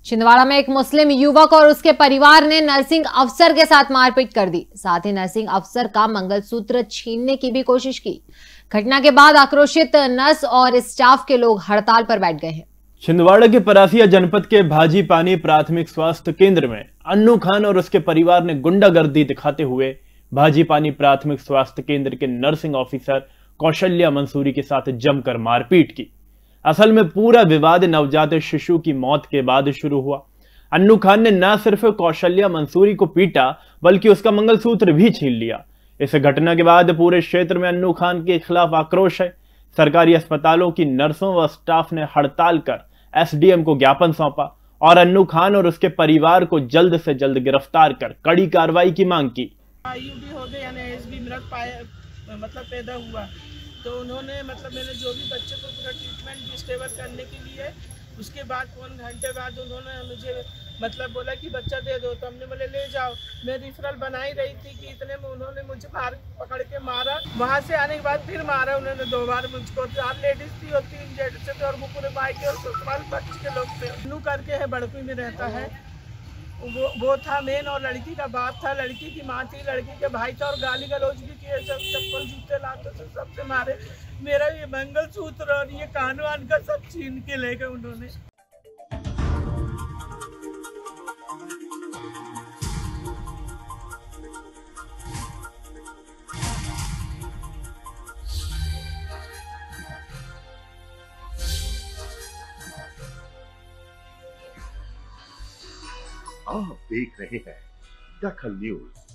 छिंदवाड़ा में एक मुस्लिम युवक और उसके परिवार ने नर्सिंग अफसर के साथ मारपीट कर दी। साथ ही नर्सिंग अफसर का मंगलसूत्र छीनने की भी कोशिश की। घटना के बाद आक्रोशित नर्स और स्टाफ के लोग हड़ताल पर बैठ गए हैं। छिंदवाड़ा के परासिया जनपद के भाजीपानी प्राथमिक स्वास्थ्य केंद्र में अन्नू खान और उसके परिवार ने गुंडागर्दी दिखाते हुए भाजीपानी प्राथमिक स्वास्थ्य केंद्र के नर्सिंग ऑफिसर कौशल्या मंसूरी के साथ जमकर मारपीट की। असल में पूरा विवाद नवजात शिशु की मौत के बाद शुरू हुआ। अन्नू खान ने न सिर्फ कौशल्या मंसूरी को पीटा बल्कि उसका मंगलसूत्र भी छीन लिया। इस घटना के बाद पूरे क्षेत्र में अन्नू खान के खिलाफ आक्रोश है। सरकारी अस्पतालों की नर्सों व स्टाफ ने हड़ताल कर एसडीएम को ज्ञापन सौंपा और अन्नू खान और उसके परिवार को जल्द से जल्द गिरफ्तार कर कड़ी कार्रवाई की मांग की। आईयूडी हो गए यानी एसबी मृत मतलब पैदा हुआ तो उन्होंने मैंने जो भी बच्चे को पूरा ट्रीटमेंट स्टेबल करने के लिए उसके बाद 1 घंटे बाद उन्होंने मुझे बोला कि बच्चा दे दो, तो हमने बोले ले जाओ। मैं रिफरल बना ही रही थी कि इतने में उन्होंने मुझे पकड़ के मारा। वहाँ से आने के बाद फिर मारा उन्होंने 2 बार मुझको। 4 लेडीज थी और 3 जेंट्स थे और वो पूरे मायके और ससुराल पक्ष के लोग थे। नू करके है बड़कुई में रहता है, वो था मेन और लड़की का बाप था, लड़की की माँ थी, लड़की के भाई था और गाली गलौज भी किए, सब चप्पल जूते लाते थे, सबसे मारे। मेरा ये मंगलसूत्र और ये कान वान का सब छीन के ले गए उन्होंने। आप देख रहे हैं दखल न्यूज।